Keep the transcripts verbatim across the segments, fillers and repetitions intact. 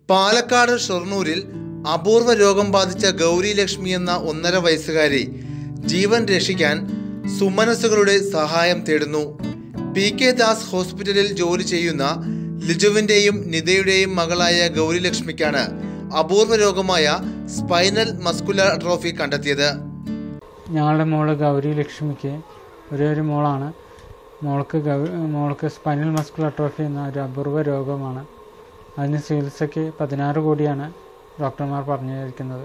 പാലക്കാട് ഷൊർണൂരിൽ അപൂർവ രോഗം ബാധിച്ച ഗൗരി ലക്ഷ്മി എന്ന ഒന്നര വയസ്സുകാരി ജീവൻ രക്ഷിക്കാൻ സുമനസ്സുകളുടെ സഹായം തേടുന്നു. പി കെ ദാസ് ഹോസ്പിറ്റലിൽ ജോലി ചെയ്യുന്ന ലിജുവിന്റെയും നിതയുടെയും മകളായ ഗൗരി ലക്ഷ്മിക്കാണ് അപൂർവ രോഗമായ സ്പൈനൽ മസ്കുലർ അട്രോഫി കണ്ടെത്തിയത്. ഞങ്ങളുടെ മോള് ഗൗരി ലക്ഷ്മിക്ക് ഒരേ ഒരു മോളാണ്. മോൾക്ക് മോൾക്ക് സ്പൈനൽ മസ്കുലർ അട്രോഫി എന്ന ഒരു അപൂർവ രോഗമാണ്. അതിന് ചികിത്സയ്ക്ക് പതിനാറ് കോടിയാണ് ഡോക്ടർമാർ പറഞ്ഞിരിക്കുന്നത്.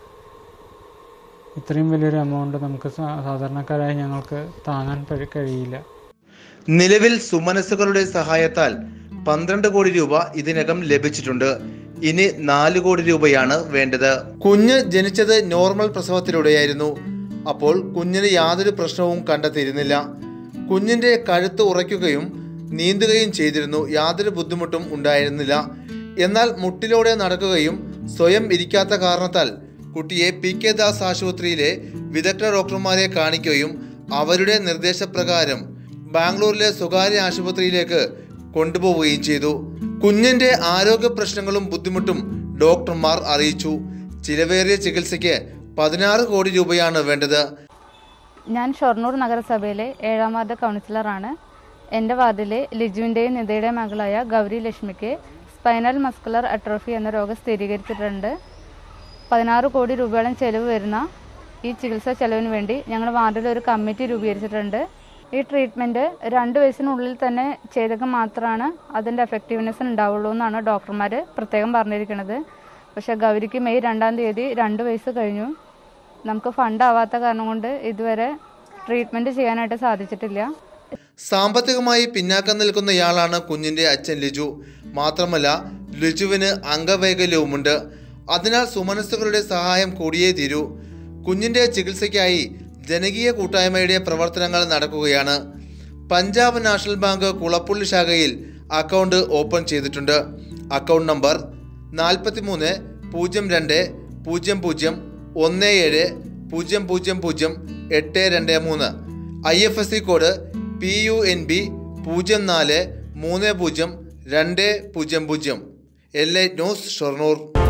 ഇത്രയും വലിയൊരു എമൗണ്ട് നമുക്ക് സാധാരണക്കാരായ ഞങ്ങൾക്ക് താങ്ങാൻ കഴിയില്ല. നിലവിൽ സുമനസ്സുകളുടെ സഹായത്താൽ പന്ത്രണ്ട് കോടി രൂപ ഇതിനകം ലഭിച്ചിട്ടുണ്ട്. ഇനി നാല് കോടി രൂപയാണ് വേണ്ടത്. കുഞ്ഞ് ജനിച്ചത് നോർമൽ പ്രസവത്തിലൂടെയായിരുന്നു. അപ്പോൾ കുഞ്ഞിന് യാതൊരു പ്രശ്നവും കണ്ടെത്തിയിരുന്നില്ല. കുഞ്ഞിന്റെ കഴുത്ത് ഉറയ്ക്കുകയും നീന്തുകയും ചെയ്തിരുന്നു. യാതൊരു ബുദ്ധിമുട്ടും ഉണ്ടായിരുന്നില്ല. എന്നാൽ മുട്ടിലൂടെ നടക്കുകയും സ്വയം ഇരിക്കാത്ത കാരണത്താൽ കുട്ടിയെ പി കെ ദാസ് ആശുപത്രിയിലെ വിദഗ്ധ ഡോക്ടർമാരെ കാണിക്കുകയും അവരുടെ നിർദ്ദേശപ്രകാരം ബാംഗ്ലൂരിലെ സ്വകാര്യ ആശുപത്രിയിലേക്ക് കൊണ്ടുപോവുകയും ചെയ്തു. കുഞ്ഞിന്റെ ആരോഗ്യ പ്രശ്നങ്ങളും ബുദ്ധിമുട്ടും ഡോക്ടർമാർ അറിയിച്ചു. ചിലവേറിയ ചികിത്സയ്ക്ക് പതിനാറ് കോടി രൂപയാണ് വേണ്ടത്. ഞാൻ ഷൊർണൂർ നഗരസഭയിലെ ഏഴാം വാർഡ് കൗൺസിലറാണ്. എൻ്റെ വാർഡിലെ ലിജുവിൻ്റെയും നിതയുടെയും മകളായ ഗൗരി ലക്ഷ്മിക്ക് സ്പൈനൽ മസ്കുലർ അട്രോഫി എന്ന രോഗം സ്ഥിരീകരിച്ചിട്ടുണ്ട്. പതിനാറ് കോടി രൂപയോളം ചെലവ് വരുന്ന ഈ ചികിത്സാ ചെലവിന് വേണ്ടി ഞങ്ങളുടെ വാർഡിൽ ഒരു കമ്മിറ്റി രൂപീകരിച്ചിട്ടുണ്ട്. ഈ ട്രീറ്റ്മെൻറ്റ് രണ്ട് വയസ്സിനുള്ളിൽ തന്നെ ചെയ്തെങ്കിൽ മാത്രമാണ് അതിൻ്റെ എഫക്റ്റീവ്നെസ് ഉണ്ടാവുള്ളൂ എന്നാണ് ഡോക്ടർമാർ പ്രത്യേകം പറഞ്ഞിരിക്കുന്നത്. പക്ഷേ ഗൗരിക്ക് മെയ് രണ്ടാം തീയതി രണ്ട് വയസ്സ് കഴിഞ്ഞു. നമുക്ക് ഫണ്ട് ആവാത്ത കാരണം കൊണ്ട് ഇതുവരെ ട്രീറ്റ്മെൻറ്റ് ചെയ്യാനായിട്ട് സാധിച്ചിട്ടില്ല. സാമ്പത്തികമായി പിന്നാക്കം നിൽക്കുന്നയാളാണ് കുഞ്ഞിൻ്റെ അച്ഛൻ ലിജു. മാത്രമല്ല ലിജുവിന് അംഗവൈകല്യവുമുണ്ട്. അതിനാൽ സുമനസ്സുകളുടെ സഹായം കൂടിയേ തീരൂ. കുഞ്ഞിൻ്റെ ചികിത്സയ്ക്കായി ജനകീയ കൂട്ടായ്മയുടെ പ്രവർത്തനങ്ങൾ നടക്കുകയാണ്. പഞ്ചാബ് നാഷണൽ ബാങ്ക് കുളപ്പുള്ളി ശാഖയിൽ അക്കൗണ്ട് ഓപ്പൺ ചെയ്തിട്ടുണ്ട്. അക്കൗണ്ട് നമ്പർ നാൽപ്പത്തി മൂന്ന് പൂജ്യം രണ്ട് പൂജ്യം പൂജ്യം ഒന്ന് ഏഴ് പൂജ്യം പൂജ്യം പൂജ്യം എട്ട് രണ്ട് മൂന്ന്. I F S C code P U N B പൂജ്യം നാല് മൂന്ന് പൂജ്യം രണ്ട് പൂജ്യം പൂജ്യം. L I news Shoranur.